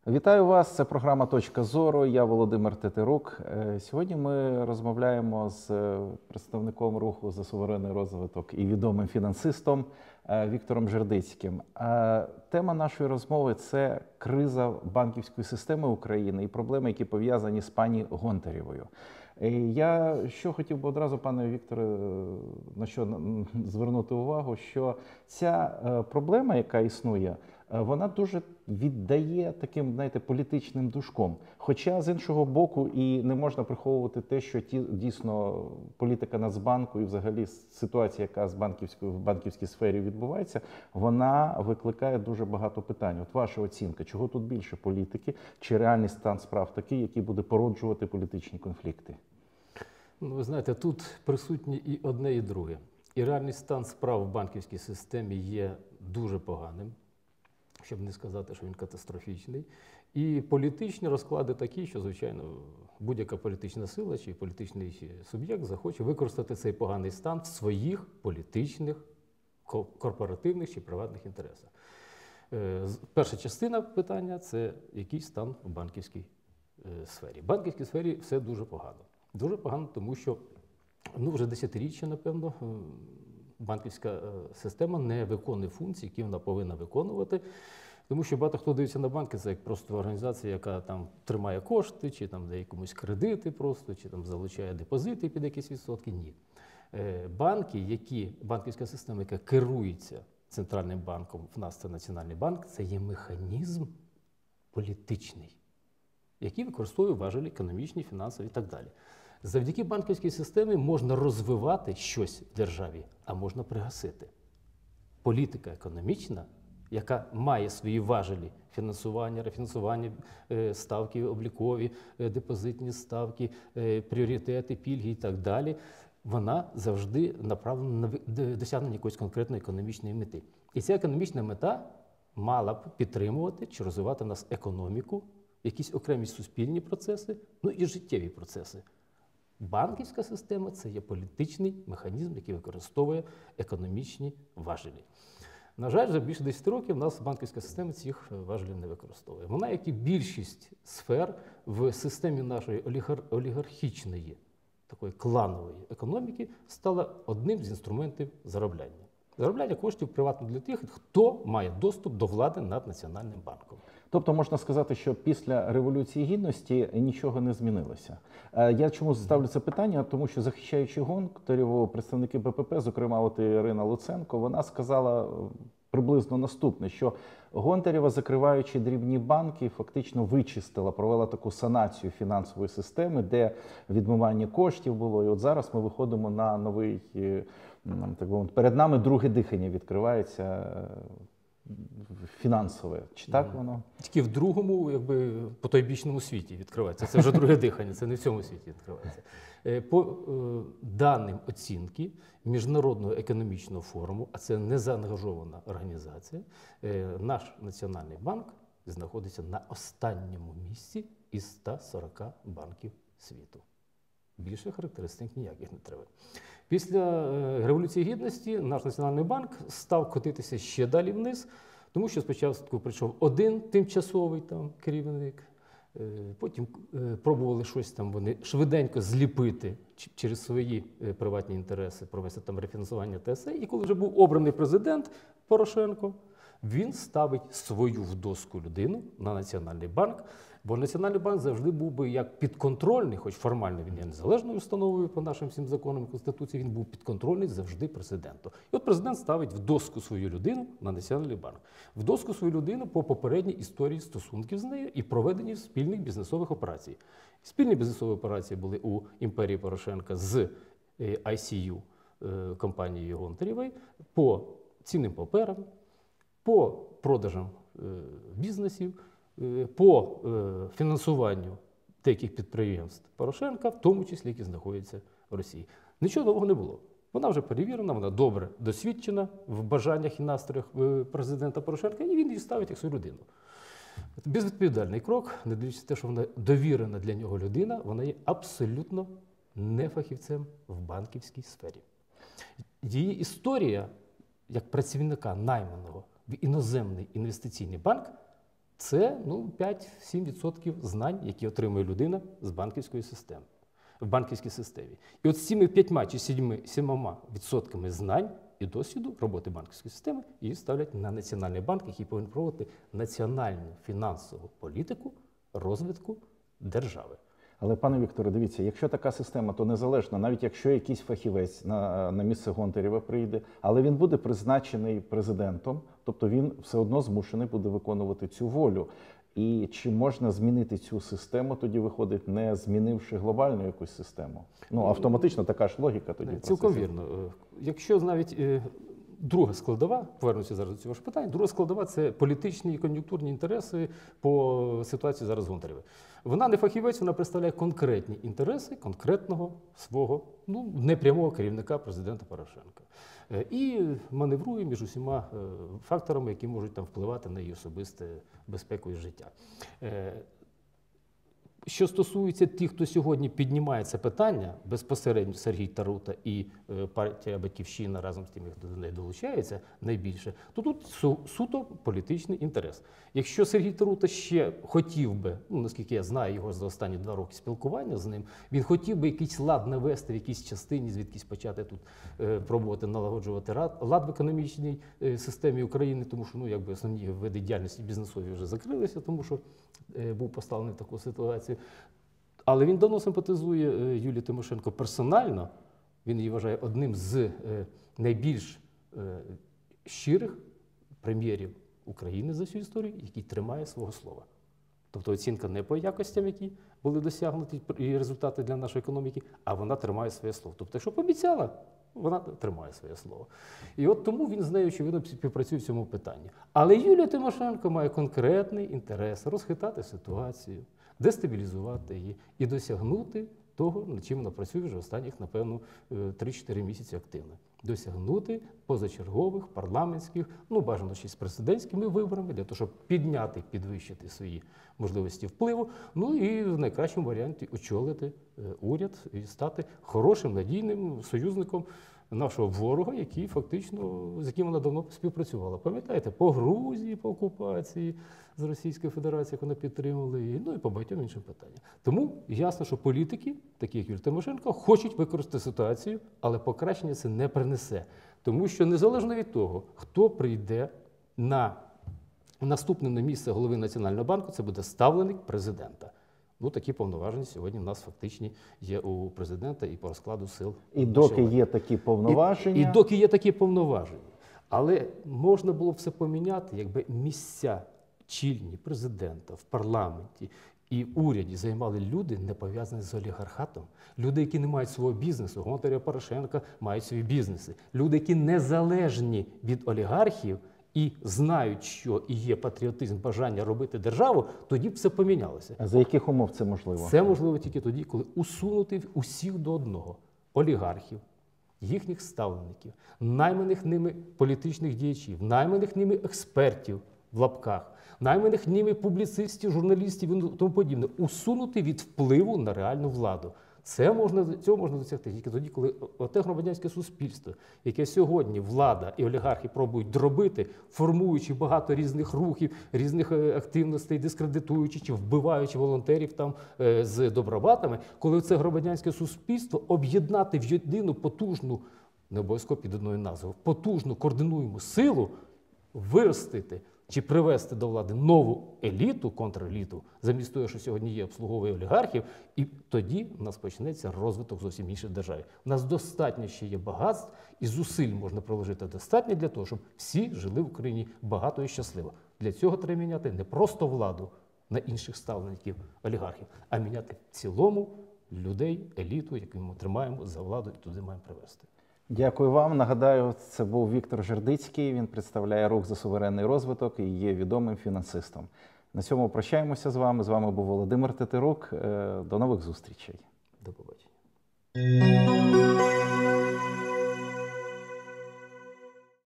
Вітаю вас, це програма «Точка зору», я Володимир Тетерук. Сьогодні ми розмовляємо з представником руху за суверенний розвиток і відомим фінансистом Віктором Жердицьким. Тема нашої розмови – це криза банківської системи України і проблеми, які пов'язані з пані Гонтаревою. Я що хотів би одразу, пане Вікторе, на що звернути увагу, що ця проблема, яка існує, вона дуже віддає таким, знаєте, політичним душком. Хоча, з іншого боку, і не можна приховувати те, що дійсно політика Нацбанку і взагалі ситуація, яка в банківській сфері відбувається, вона викликає дуже багато питань. От ваша оцінка, чого тут більше політики, чи реальний стан справ такий, який буде породжувати політичні конфлікти? Ну, ви знаєте, тут присутні і одне, і друге. І реальний стан справ в банківській системі є дуже поганим, щоб не сказати, що він катастрофічний. І політичні розклади такі, що, звичайно, будь-яка політична сила чи політичний суб'єкт захоче використати цей поганий стан в своїх політичних, корпоративних чи приватних інтересах. Перша частина питання – це який стан в банківській сфері. В банківській сфері все дуже погано. Дуже погано, тому що вже десятиріччя, напевно, банківська система не виконує функції, які вона повинна виконувати. Тому що багато хто дивиться на банки, це як просто організація, яка там тримає кошти, чи там дає комусь кредити просто, чи там залучає депозити під якісь відсотки. Ні. Банківська система, яка керується Центральним банком, в нас це Національний банк, це є механізм політичний, який використовує важелі економічні, фінансові і так далі. Завдяки банківській системі можна розвивати щось в державі, а можна пригасити. Політика економічна, яка має свої важелі фінансування, рефінансування, ставки облікові, депозитні ставки, пріоритети, пільги і так далі, вона завжди направлена на досягнення якоїсь конкретної економічної мети. І ця економічна мета мала б підтримувати чи розвивати в нас економіку, якісь окремі суспільні процеси, ну і життєві процеси. Банківська система – це є політичний механізм, який використовує економічні важелі. На жаль, вже більше 10 років у нас банківська система цих важелів не використовує. Вона, як і більшість сфер в системі нашої олігархічної, такої кланової економіки, стала одним з інструментів заробляння. Заробляння коштів приватно для тих, хто має доступ до влади над Національним банком. Тобто можна сказати, що після Революції Гідності нічого не змінилося. Я чому ставлю це питання? Тому що, захищаючи Гонтареву, представники БПП, зокрема от Ірина Луценко, вона сказала приблизно наступне, що Гонтарева, закриваючи дрібні банки, фактично вичистила, провела таку санацію фінансової системи, де відмивання коштів було. І от зараз ми виходимо на новий, так би мовити, перед нами друге дихання відкривається фінансове. Чи так воно? Тільки в другому, якби, потойбічному світі відкривається. Це вже друге дихання, це не в цьому світі відкривається. По даним оцінки Міжнародного економічного форуму, а це незаангажована організація, наш Національний банк знаходиться на останньому місці із 140 банків світу. Більше характеристик ніяких не треба. Після Революції Гідності наш Національний банк став котитися ще далі вниз, тому що спочатку прийшов один тимчасовий там керівник, потім пробували щось там вони швиденько зліпити через свої приватні інтереси, провести там рефінансування ТСЕ. І коли вже був обраний президент Порошенко, він ставить свою в доску людину на Національний банк, бо Національний банк завжди був би як підконтрольний, хоч формально він є незалежною установою по нашим всім законам і Конституції, він був підконтрольний завжди президенту. І от президент ставить в доску свою людину на Національний банк. В доску свою людину по попередній історії стосунків з нею і проведенні спільних бізнесових операцій. Спільні бізнесові операції були у імперії Порошенка з ICU компанією Гонтаревої по цінним паперам, по продажам бізнесів, по фінансуванню деяких підприємств Порошенка, в тому числі, які знаходяться в Росії. Нічого нового не було. Вона вже перевірена, вона добре досвідчена в бажаннях і настроях президента Порошенка, і він її ставить як свою людину. Безвідповідальний крок, не дивлячись на те, що вона довірена для нього людина, вона є абсолютно не фахівцем в банківській сфері. Її історія як працівника найманого в іноземний інвестиційний банк Це 5-7% знань, які отримує людина з банківської системи, в банківській системі. І от з цими 5 чи 7% знань і досвіду роботи банківської системи її ставлять на Національний банк, який повинен проводити національну фінансову політику розвитку держави. Але, пане Вікторе, дивіться, якщо така система, то незалежно, навіть якщо якийсь фахівець на місце Гонтарєва прийде, але він буде призначений президентом, тобто він все одно змушений буде виконувати цю волю. І чи можна змінити цю систему, тоді виходить, не змінивши глобальну якусь систему? Автоматично така ж логіка тоді. Цілком вірно. Якщо навіть друга складова, повернуся зараз до цього ж питання, друга складова – це політичні і кон'юнктурні інтереси по ситуації зараз з Гонтарєвим. Вона не фахівець, вона представляє конкретні інтереси конкретного свого, непрямого керівника президента Порошенка. І маневрує між усіма факторами, які можуть там впливати на її особисте безпеку і життя. Що стосується тих, хто сьогодні піднімає це питання, безпосередньо Сергій Тарута і партія «Батьківщина» разом з тими, хто до неї долучається найбільше, то тут суто політичний інтерес. Якщо Сергій Тарута ще хотів би, наскільки я знаю його за останні 2 роки спілкування з ним, він хотів би якийсь лад навести в якійсь частині, звідкись почати тут пробувати налагоджувати лад в економічній системі України, тому що основні види діяльності бізнесові вже закрилися, тому що був поставлений в таку ситуацію. Але він давно симпатизує Юлії Тимошенко персонально. Він її вважає одним з найбільш щирих прем'єрів України за всю історію, який тримає свого слова. Тобто оцінка не по якостям, які були досягнуті і результати для нашої економіки, а вона тримає своє слово. Тобто, якщо пообіцяла, вона тримає своє слово. І от тому він з нею, очевидно, співпрацює в цьому питанні. Але Юлія Тимошенко має конкретний інтерес розхитати ситуацію, дестабілізувати її і досягнути того, над чим вона працює вже останніх, напевно, 3-4 місяці активно. Досягнути позачергових, парламентських, бажано ще з президентськими виборами, для того, щоб підвищити свої можливості впливу, і в найкращому варіанті очолити уряд і стати хорошим, надійним союзником нашого ворога, який фактично, з яким вона давно співпрацювала. Пам'ятаєте, по Грузії, по окупації з Російською Федерацією, як вона підтримувала її, і по багатьом іншим питанням. Тому ясно, що політики, такі як Юлія Тимошенко, хочуть використати ситуацію, але покращення це не принесе. Тому що незалежно від того, хто прийде на наступне на місце голови Національного банку, це буде ставленик президента. Такі повноваження сьогодні в нас фактично є у президента і по розкладу сил. І доки є такі повноваження. І доки є такі повноваження. Але можна було б все поміняти, якби місця чільні президента в парламенті і уряді займали люди, не пов'язані з олігархатом. Люди, які не мають свого бізнесу, Гонтарєв, Порошенко мають свої бізнеси. Люди, які незалежні від олігархів, і знають, що і є патріотизм, бажання робити державу, тоді б все помінялося. А за яких умов це можливо? Це можливо тільки тоді, коли усунути усіх до одного олігархів, їхніх ставлеників, найманих ними політичних діячів, найманих ними експертів в лапках, найманих ними публіцистів, журналістів і тому подібне, усунути від впливу на реальну владу. Цього можна досягти тільки тоді, коли те громадянське суспільство, яке сьогодні влада і олігархи пробують дробити, формуючи багато різних рухів, різних активностей, дискредитуючи чи вбиваючи волонтерів там з добробатами, коли це громадянське суспільство об'єднати в єдину потужну, не обов'язково під одною назвою, потужну координуємо силу, виростити чи привести до влади нову еліту, контреліту, замість того, що сьогодні є, обслуговує олігархів, і тоді в нас почнеться розвиток зовсім іншої держави. У нас достатньо ще є багатств, і зусиль можна проложити достатньо для того, щоб всі жили в Україні багато і щасливо. Для цього треба міняти не просто владу на інших ставленників олігархів, а міняти в цілому людей, еліту, яку ми тримаємо за владу і туди маємо привести. Дякую вам. Нагадаю, це був Віктор Жердицький. Він представляє рух за суверенний розвиток і є відомим фінансистом. На цьому прощаємося з вами. З вами був Володимир Тетерук. До нових зустрічей. До побачення.